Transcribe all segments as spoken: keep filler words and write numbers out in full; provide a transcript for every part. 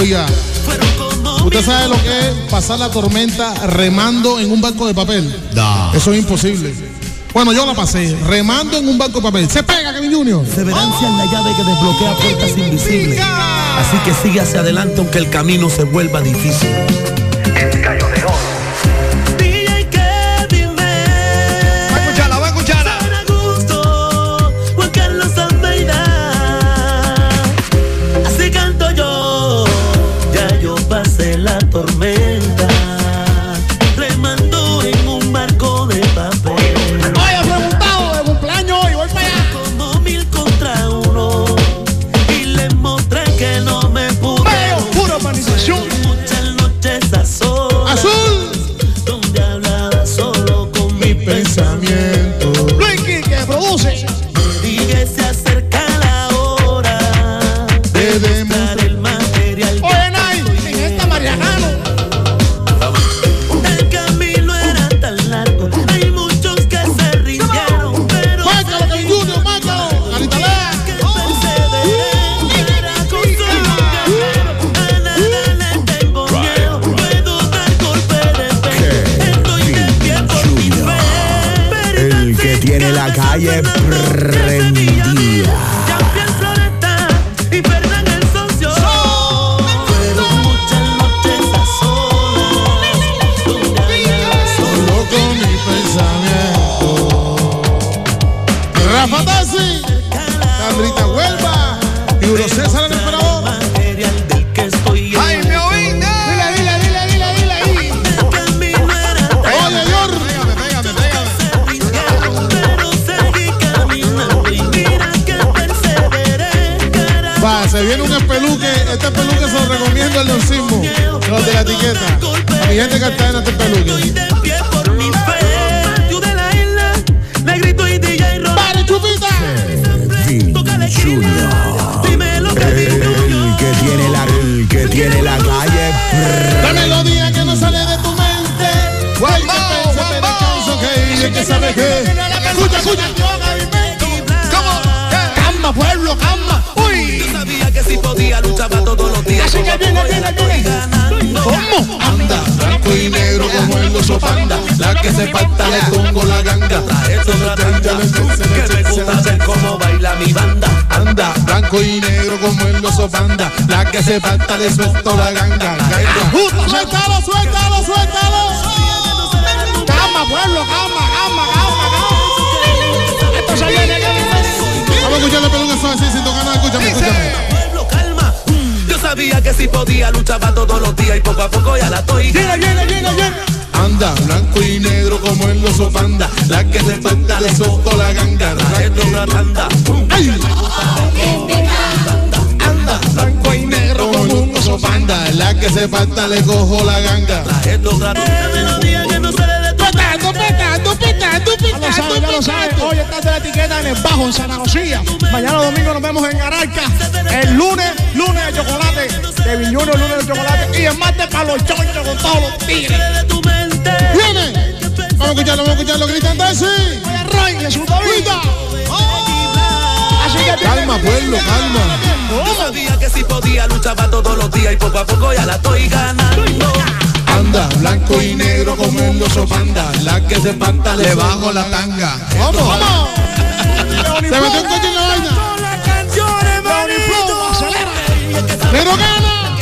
Oiga, ¿usted sabe lo que es pasar la tormenta remando en un barco de papel? No. Eso es imposible. Bueno, yo la pasé remando en un barco de papel. Se pega, Kevin Junior. Perseverancia es la llave que desbloquea puertas invisibles. Así que sigue hacia adelante aunque el camino se vuelva difícil. El gallo de oro. La tormenta remando en un barco de papel. Oye, preguntado de cumpleaños hoy, voy para allá. Como mil contra uno y les mostré que no me pude. Pero pura organización. Muchas noches a solas, Azul, donde hablaba solo con mi pensamiento. Luiki, que produce. Y que se acerca la hora de demostrar el material. Oye, Nay, en esta Marianano. El camino era tan largo, hay muchos que se rindieron, pero márcalo, Kevin Junior, márcalo. Carita Lea. que perseveré. Era con solo guerrero, a nada le tengo miedo, puedo dar golpe de fe, estoy de pie por mi fe. El que tiene la calle prendida. Ya pienso en esta y perdan el socio. Fueron muchas noches a solas, donde hablaba solo Solo con mi pensamiento. Rafa Tassi, Sandrita Huelva y Julio César el emperador. material del que estoy ¡Ay, me oí! Dile, dile, dile, dile, dile ahí. El camino era tan Oye, Yor. Pégame, pégame, pégame. pero seguí caminando y mira que perseveré. Carajo, Va, se viene un espeluque. Este espeluque se lo recomiendo al Leoncismo. Los de la etiqueta. A mi gente que está en este estoy espeluque. de pie por mi fe. Matthew de la isla, Negrito y D J Rob. ¡Pare, chupita! Tócale Junior. dime lo que digo yo. El que tiene la, el que tiene la calle La melodía que no sale de tu mente. Guay, que piensa, pero canso que y que sabe que. Escucha, escucha. Calma, pueblo, calma. Uy. Yo sabía que si podía luchaba todos los días. Así que viene, viene, viene. ¿Cómo? Anda, blanco y negro como el oso panda. La que se falta le pongo la ganga. Esto es una tanda que me gusta ver cómo baila mi banda. Anda, blanco y negro como el oso panda. La que se falta le suelto la ganga. Ganga. Suéltalo, suéltalo, suéltalo. Calma, pueblo, calma, calma, calma, calma. Esto se viene, Vamos a escuchar la peluca suave, sí, sin tocar nada. Escúchame, escúchame. Pueblo, calma. Yo sabía que si podía luchaba todos los días y poco a poco ya la estoy. viene, viene, viene, viene. Anda, blanco y negro como el oso panda. La que se falta le suelto la ganga. Esto es una tanda. ¡Ay! Anda, blanco y negro como un oso panda. La que se falta le cojo la ganga. Esto es una melodía que no sale de tu Petando, petando, petando, Ya lo sabes, ya lo sabes. Hoy estás de la etiqueta en el Bajo, en Santa Lucía. Mañana domingo nos vemos en Ararca. El lunes, lunes de chocolate. Kevin Junior, lunes de chocolate. Y el martes para los chonchos con todos los tigres. de tu mente. ¡Viene! Vamos a escucharlo, vamos a escucharlo. Gritan Tassi. Oye, Roy, Jesús David. Así que Calma, pueblo, calma. Yo sabía que si podía luchaba todos los días y poco a poco ya la estoy ganando. Anda, blanco y negro como el oso panda. La que se falta le bajo la tanga. ¡Vamos! ¡Vamos! Se metió un coche en la vaina. ¡Pero gana!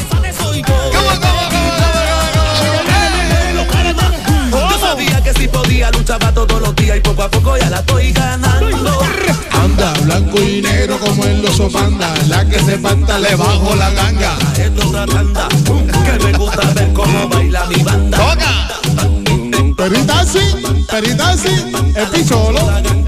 Yo sabía que si podía luchaba todos los días y poco a poco ya la estoy ganando. Anda, blanco y negro como el oso panda. La que se falta le bajo la tanga. Esto es una tanda que me gusta ver cómo baila mi banda. Perita sí, perita sí, el picholo.